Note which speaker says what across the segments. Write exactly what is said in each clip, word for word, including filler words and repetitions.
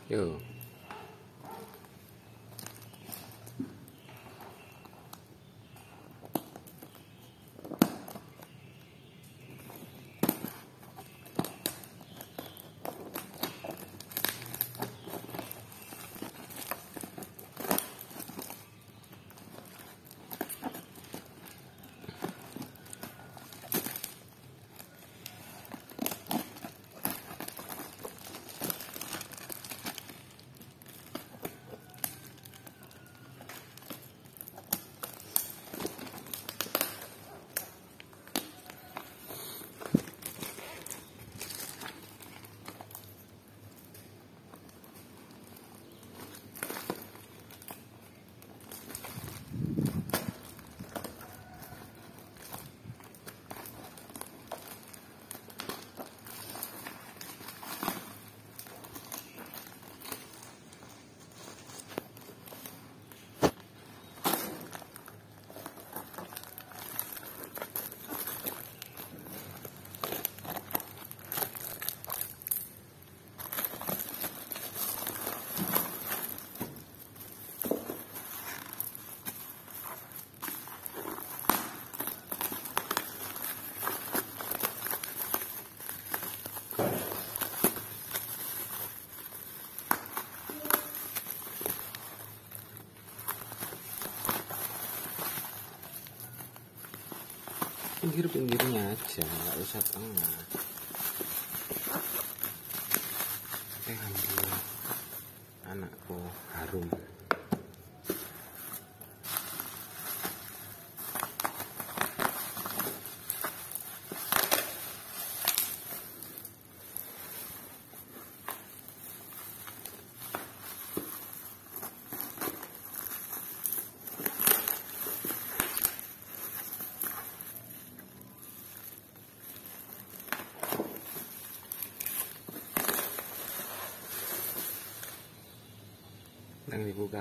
Speaker 1: Yo. Pinggir-pinggirnya aja, nggak usah tengah. Eh, alhamdulillah anakku harum. Yang dibuka.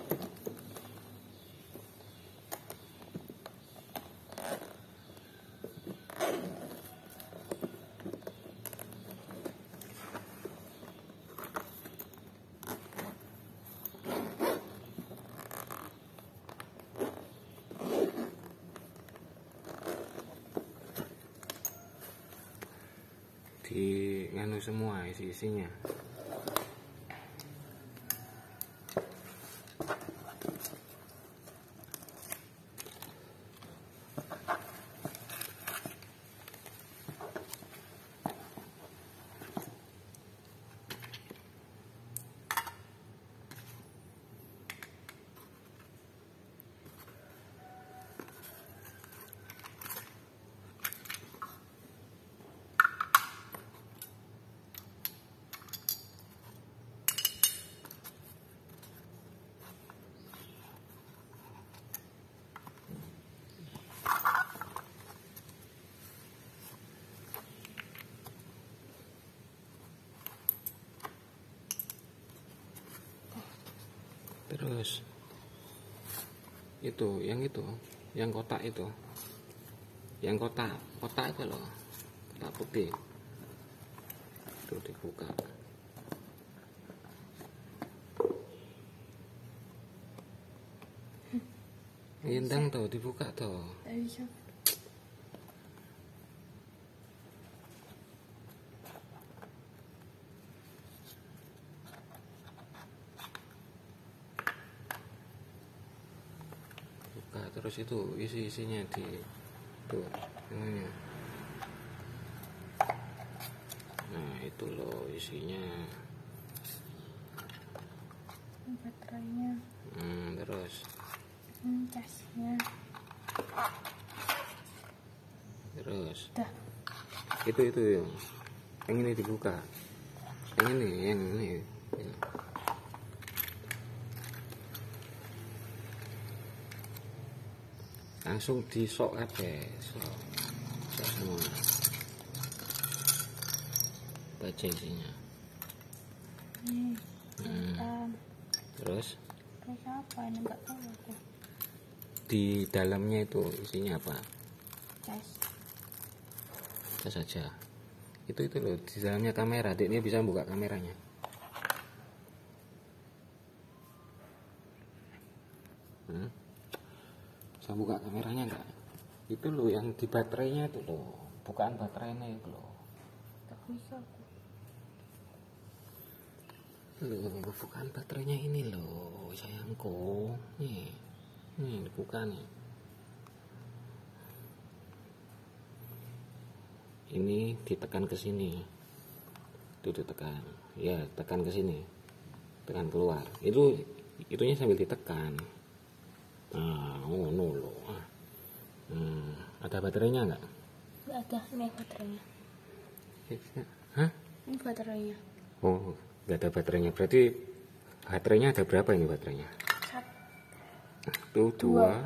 Speaker 1: Di nganu semua isi-isinya. Terus itu, yang itu, yang kotak itu, yang kotak, kotak itu loh, kotak putih, itu dibuka. Indang tuh dibuka tuh. Terus itu isi-isinya di tuh ini. Nah itu loh isinya,
Speaker 2: baterainya,
Speaker 1: hmm, terus
Speaker 2: hmm, casnya,
Speaker 1: terus
Speaker 2: udah.
Speaker 1: itu itu yang yang ini dibuka, yang ini yang ini, ini. Langsung disok aja, sok, sok semua. Baca isinya.
Speaker 2: Nih,
Speaker 1: hmm. Terus?
Speaker 2: Terus apa ini, nggak tahu aku.
Speaker 1: Di dalamnya itu isinya apa?
Speaker 2: Cas.
Speaker 1: Cas saja. Itu itu loh, di dalamnya kamera. Dia bisa buka kameranya. Bisa buka kameranya enggak? Itu loh yang di baterainya itu loh, bukaan baterainya itu loh.
Speaker 2: Tak bisa aku.
Speaker 1: Loh, bukaan baterainya ini loh, sayangku. Nih, nih bukan nih. Ini ditekan ke sini. Itu ditekan. Ya, tekan ke sini. Tekan keluar. Itu itunya sambil ditekan. Nah, oh no loh. Hmm, ada baterainya enggak?
Speaker 2: Nggak ada, ini baterainya.
Speaker 1: Hah?
Speaker 2: Ini baterainya.
Speaker 1: Oh, nggak ada baterainya. Berarti baterainya ada berapa ini baterainya? Satu, dua.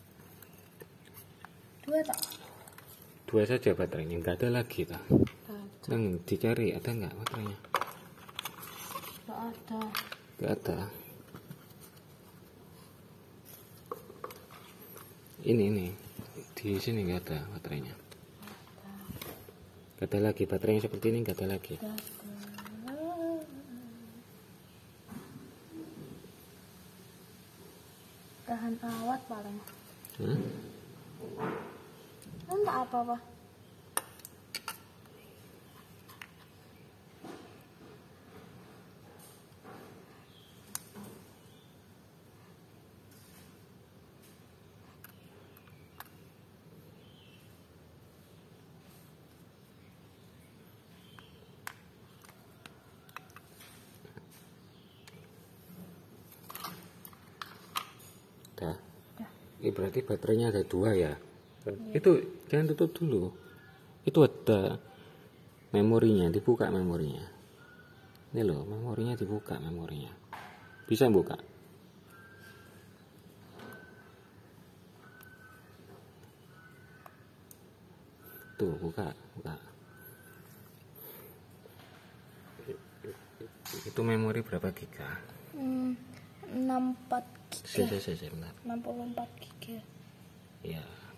Speaker 2: Dua tak?
Speaker 1: Dua saja baterainya, nggak ada lagi tak? Neng, dicari ada nggak baterainya?
Speaker 2: Nggak ada.
Speaker 1: Nggak ada. Ini ini di sini nggak ada baterainya. Nggak ada lagi baterainya seperti ini, nggak ada lagi.
Speaker 2: Nggak ada. Tahan awat paling.
Speaker 1: Hmm?
Speaker 2: Enggak apa-apa.
Speaker 1: Dah.
Speaker 2: Dah.
Speaker 1: Ini berarti baterainya ada dua ya. Itu jangan tutup dulu. Itu ada memorinya, dibuka memorinya. Ini loh, memorinya dibuka memorinya. Bisa buka? Tuh, buka, buka. Itu memori berapa giga?
Speaker 2: Hmm, enam puluh empat giga.
Speaker 1: Saya, saya, saya, bentar.
Speaker 2: enam puluh empat giga.
Speaker 1: Ya.